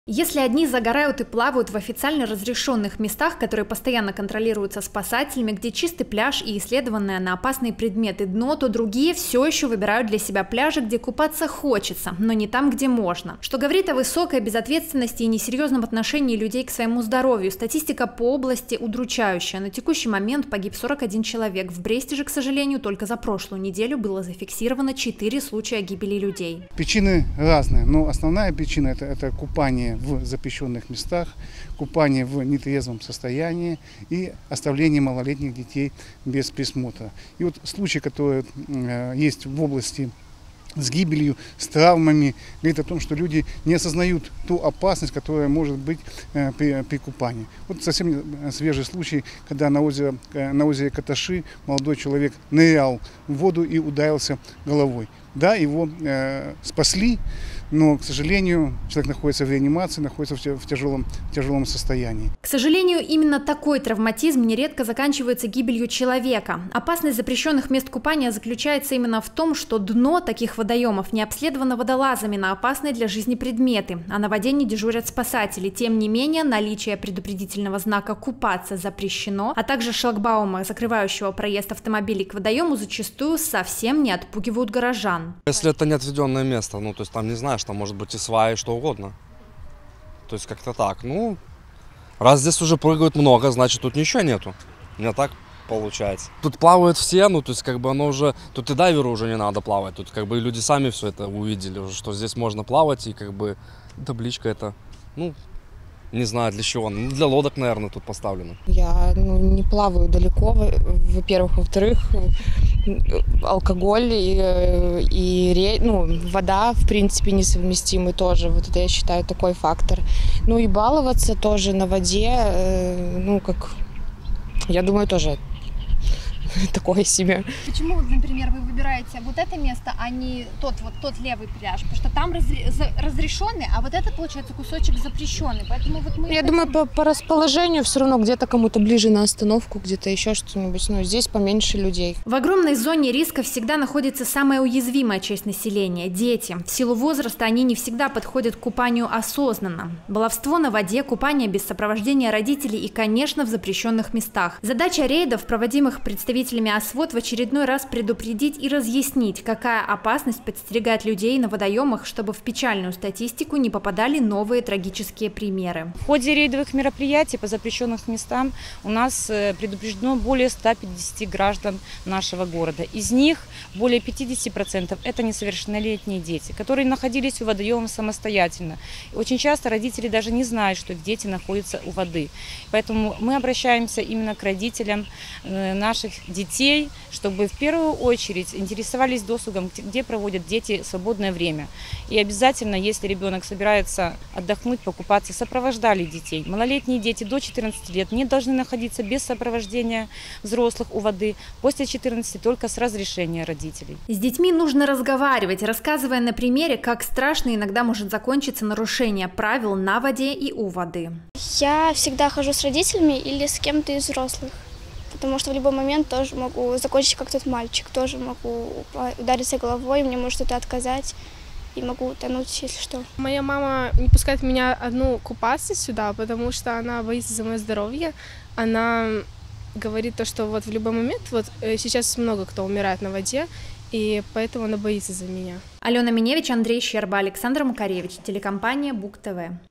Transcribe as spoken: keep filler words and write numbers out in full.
Если одни загорают и плавают в официально разрешенных местах, которые постоянно контролируются спасателями, где чистый пляж и исследованное на опасные предметы дно, то другие все еще выбирают для себя пляжи, где купаться хочется, но не там, где можно. Что говорит о высокой безответственности и несерьезном отношении людей к своему здоровью. Статистика по области удручающая. На текущий момент погиб сорок один человек. В Бресте же, к сожалению, только за прошлую неделю было зафиксировано четыре случая гибели людей. Причины разные, но основная причина это, это купание в запрещенных местах, купание в нетрезвом состоянии и оставление малолетних детей без присмотра. И вот случаи, которые э, есть в области с гибелью, с травмами, говорит о том, что люди не осознают ту опасность, которая может быть э, при, при купании. Вот совсем свежий случай, когда на озере, э, на озере Каташи молодой человек нырял в воду и ударился головой. Да, его э, спасли, но, к сожалению, человек находится в реанимации, находится в тяжелом, в тяжелом состоянии. К сожалению, именно такой травматизм нередко заканчивается гибелью человека. Опасность запрещенных мест купания заключается именно в том, что дно таких водоемов не обследовано водолазами на опасные для жизни предметы, а на воде не дежурят спасатели. Тем не менее, наличие предупредительного знака «Купаться запрещено», а также шлагбаума, закрывающего проезд автомобилей к водоему, зачастую совсем не отпугивают горожан. Если это не отведенное место, ну то есть там не знаешь, там может быть и сваи, что угодно. То есть как-то так. Ну, раз здесь уже прыгают много, значит тут ничего нету. У меня так получается. Тут плавают все, ну то есть как бы оно уже, тут и дайверу уже не надо плавать. Тут как бы люди сами все это увидели уже, что здесь можно плавать, и как бы табличка это, ну, не знаю для чего, ну, для лодок, наверное, тут поставлено. Я ну, не плаваю далеко, во-первых, во-вторых, алкоголь и, и ну, вода, в принципе, несовместимы тоже. Вот это я считаю такой фактор. Ну и баловаться тоже на воде, ну как, я думаю, тоже такое себе. Почему, например, вы выбираете вот это место, а не тот вот тот левый пляж? Потому что там разрешенный, а вот это, получается, кусочек запрещенный. Поэтому вот мы. Я думаю, по, по расположению все равно где-то кому-то ближе на остановку, где-то еще что-нибудь. Ну, здесь поменьше людей. В огромной зоне риска всегда находится самая уязвимая часть населения – дети. В силу возраста они не всегда подходят к купанию осознанно. Баловство на воде, купание без сопровождения родителей и, конечно, в запрещенных местах. Задача рейдов, проводимых представителями ОСВОД, в очередной раз предупредить и разъяснить, какая опасность подстерегает людей на водоемах, чтобы в печальную статистику не попадали новые трагические примеры. В ходе рейдовых мероприятий по запрещенным местам у нас предупреждено более ста пятидесяти граждан нашего города. Из них более пятидесяти процентов это несовершеннолетние дети, которые находились у водоемов самостоятельно. И очень часто родители даже не знают, что их дети находятся у воды. Поэтому мы обращаемся именно к родителям наших детей, чтобы в первую очередь интересовались досугом, где проводят дети свободное время. И обязательно, если ребенок собирается отдохнуть, покупаться, сопровождали детей. Малолетние дети до четырнадцати лет не должны находиться без сопровождения взрослых у воды, после четырнадцати только с разрешения родителей. С детьми нужно разговаривать, рассказывая на примере, как страшно иногда может закончиться нарушение правил на воде и у воды. Я всегда хожу с родителями или с кем-то из взрослых. Потому что в любой момент тоже могу закончить как тот мальчик, тоже могу удариться головой, мне может что-то отказать и могу утонуть, если что. Моя мама не пускает меня одну купаться сюда, потому что она боится за мое здоровье. Она говорит то, что вот в любой момент, вот сейчас много кто умирает на воде, и поэтому она боится за меня. Алена Миневич, Андрей Щерба, Александр Макаревич, телекомпания Буг ТВ.